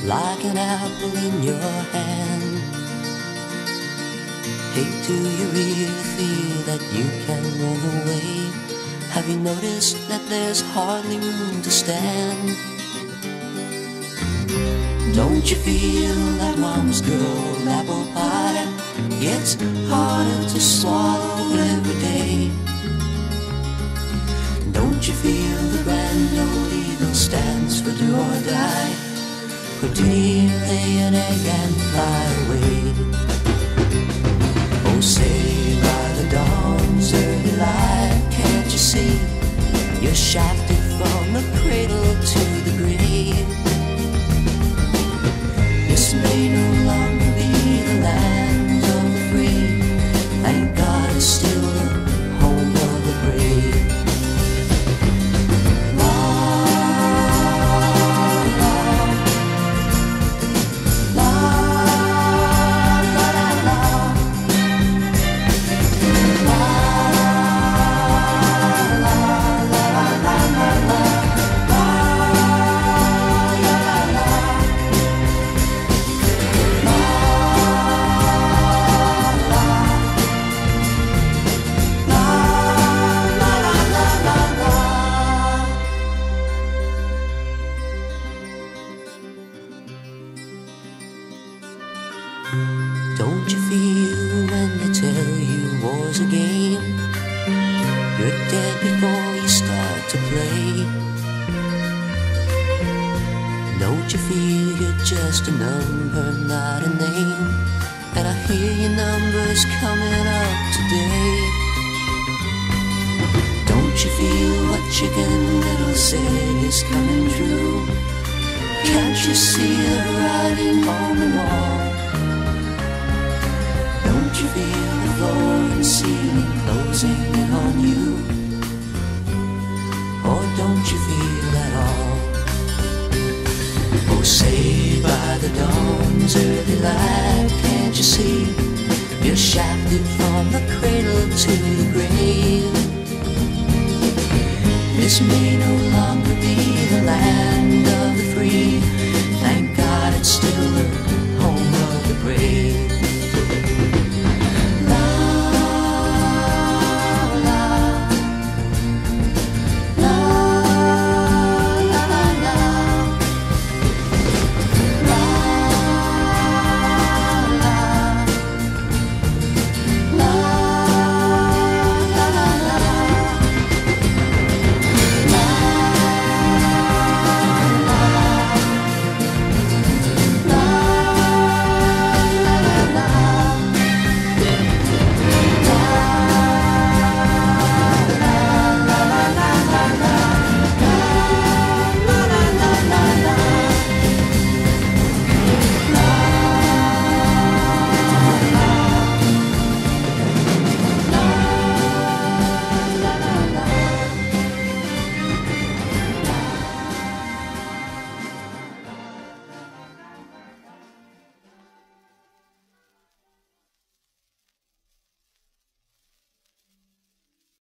like an apple in your hand. Hey, do you really feel that you can run away? Have you noticed that there's hardly room to stand? Don't you feel that mom's good old apple pie gets harder to swallow every day? Don't you feel the grand old eagle stands for do or die? Or did he lay an egg and fly away? Oh, say by the dawn's early light, can't you see? You're shafted from the cradle to the grave. This may no longer be the land of the free. Thank God it's still the home of the brave. Don't you feel when they tell you war's a game? You're dead before you start to play. Don't you feel you're just a number, not a name? And I hear your numbers coming up today. Don't you feel what Chicken Little said is coming true? Can't you see the writing on the wall? Don't you feel the floor and ceiling closing in on you? Or don't you feel at all? Oh, say by the dawn's early light, can't you see? You're shafted from the cradle to the grave. This may no longer be the land